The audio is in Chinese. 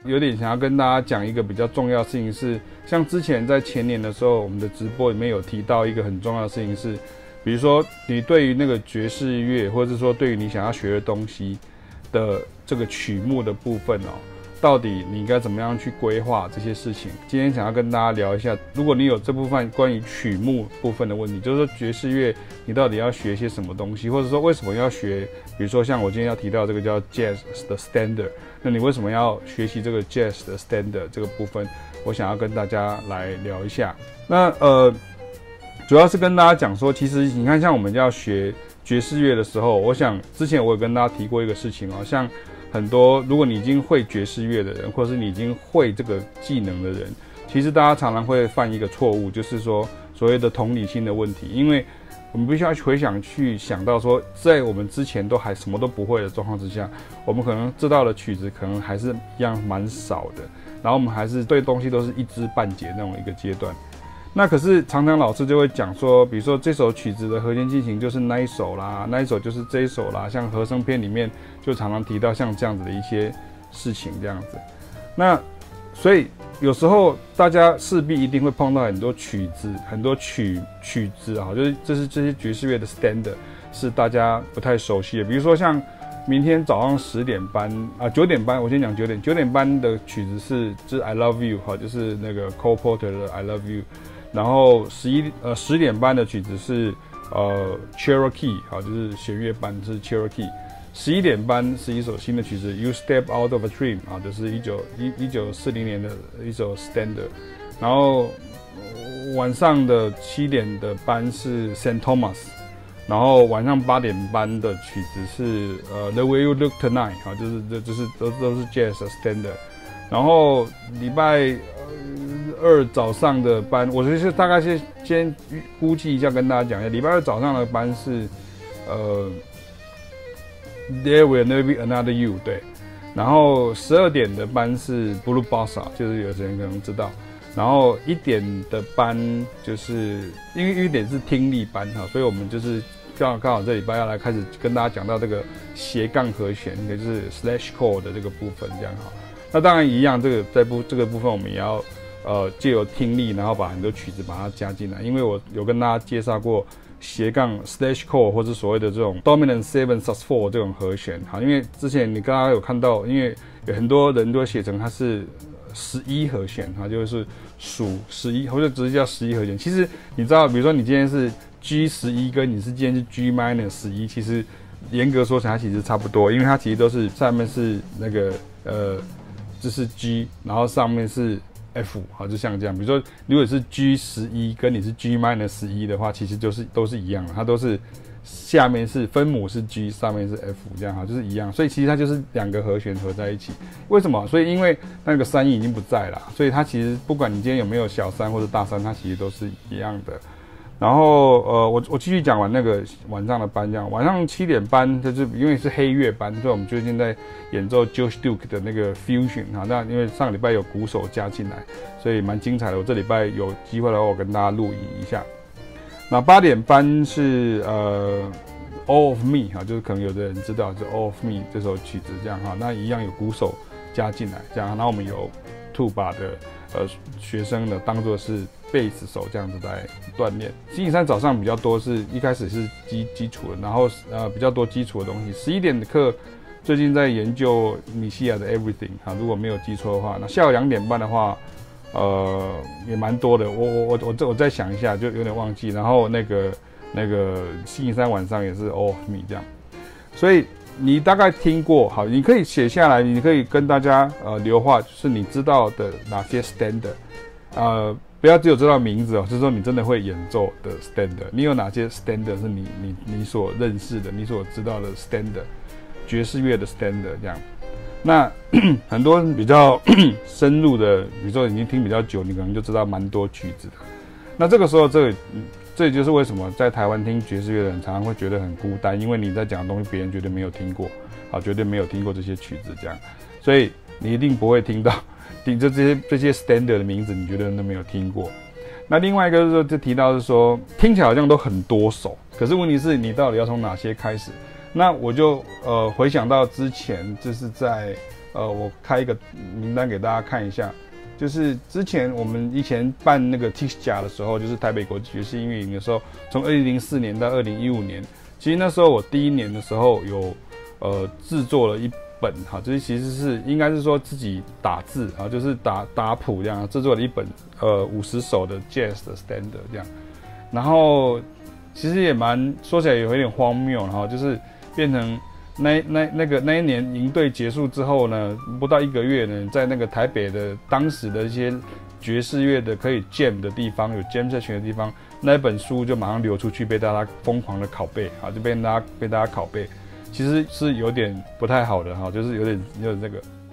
有点想要跟大家讲一个比较重要的事情是，像之前在前年的时候，我们的直播里面有提到一个很重要的事情是，比如说你对于那个爵士乐，或者是说对于你想要学的东西的这个曲目的部分哦，到底你应该怎么样去规划这些事情？今天想要跟大家聊一下，如果你有这部分关于曲目部分的问题，就是说爵士乐你到底要学些什么东西，或者说为什么要学，比如说像我今天要提到这个叫 Jazz 的 Standard， 那你为什么要学习这个 Jazz 的 Standard 这个部分？我想要跟大家来聊一下。那主要是跟大家讲说，其实你看，像我们要学爵士乐的时候，我想之前我有跟大家提过一个事情哦，像很多如果你已经会爵士乐的人，或者是你已经会这个技能的人，其实大家常常会犯一个错误，就是说所谓的同理心的问题，因为我们必须要回想去想到说，在我们之前都还什么都不会的状况之下，我们可能知道的曲子可能还是一样蛮少的，然后我们还是对东西都是一知半解那种一个阶段。那可是常常老师就会讲说，比如说这首曲子的和弦进行就是那一首啦，那一首就是这一首啦，像和声篇里面就常常提到像这样子的一些事情这样子。那所以有时候大家势必一定会碰到很多曲子，很多曲子啊，就是这些爵士乐的 standard 是大家不太熟悉的。比如说像明天早上10点班啊，9点班，我先讲9点班的曲子就是 I Love You 哈，就是那个 Cole Porter 的 I Love You。然后10点班的曲子是Cherokee 好，就是弦乐班是 Cherokee。11点班是一首新的曲子 You Step Out of a Dream 啊，这是1940年的一首 Standard。然后晚上的7点的班是 St. Thomas。然后晚上8点班的曲子是The Way You Look Tonight 啊，就是都是 Jazz Standard。然后礼拜2早上的班，我就是大概是先估计一下跟大家讲一下，礼拜2早上的班是There Will Never Be Another You， 对。然后12点的班是 Blue Bossa， 就是有些人可能知道。然后1点的班就是因为1点是听力班哈，所以我们就是刚好这礼拜要来开始跟大家讲到这个斜杠和弦，也就是 slash chord 的这个部分，这样哈。那当然一样，这个部分我们也要藉由听力，然后把很多曲子把它加进来。因为我有跟大家介绍过斜杠 slash chord 或者所谓的这种 dominant 7 sus4 这种和弦，好，因为之前你刚刚有看到，因为有很多人都写成它是11和弦，它就是数11，或者直接叫11和弦。其实你知道，比如说你今天是 G11，跟你是今天是 G-11， 其实严格说起来它其实差不多，因为它其实都是上面是那个这是 G， 然后上面是 F， 好，就像这样。比如说，如果是 G11 跟你是 G-11 的话，其实都是一样的，它都是下面是分母是 G， 上面是 F， 这样哈，就是一样。所以其实它就是2个和弦合在一起。为什么？所以因为那个3音已经不在了，所以它其实不管你今天有没有小3或者大3，它其实都是一样的。然后我继续讲完那个晚上的班，这样晚上7点班就是因为是黑乐班，所以我们最近在演奏 Josh Duke 的那个 Fusion 哈。那因为上个礼拜有鼓手加进来，所以蛮精彩的。我这礼拜有机会的话，我跟大家录影一下。那8点班是All of Me 哈，就是可能有的人知道，就 All of Me 这首曲子这样哈。那一样有鼓手加进来这样，然后我们有 tuba 的学生呢当作是贝斯手这样子来锻炼。星期3早上比较多，是一开始是基础的，然后比较多基础的东西。11点的课最近在研究米西亚的 Everything 哈，如果没有记错的话，那下午2点半的话，也蛮多的。我再想一下，就有点忘记。然后那个星期3晚上也是 All of Me 这样，所以你大概听过，好，你可以写下来，你可以跟大家留话，就是你知道的哪些 standard，不要只有知道名字哦，就是说你真的会演奏的 standard， 你有哪些 standard 是你所认识的，你所知道的 standard， 爵士乐的 standard 这样。那很多人比较深入的，比如说已经听比较久，你可能就知道蛮多曲子的。那这个时候，这也就是为什么在台湾听爵士乐的人常常会觉得很孤单，因为你在讲的东西别人绝对没有听过，好，绝对没有听过这些曲子这样，所以你一定不会听到这些 standard 的名字，你绝对都没有听过。那另外一个就提到是说，听起来好像都很多首，可是问题是你到底要从哪些开始？ 那我就回想到之前就是在我开一个名单给大家看一下，就是之前我们以前办那个 TISJA 的时候，就是台北国际爵士音乐营的时候，从2004年到2015年，其实那时候我第一年的时候有制作了一本哈，就是其实是应该是说自己打字啊，就是打谱这样制作了一本50首的 Jazz 的 Standard 这样，然后其实也说起来有一点荒谬，然后就是变成那一年营队结束之后呢，不到1个月呢，在那个台北的当时的一些爵士乐的可以 jam 的地方，有 jam session 的地方，那本书就马上流出去，被大家疯狂的拷贝啊，就被大家拷贝，其实是有点不太好的哈，就是有点那个。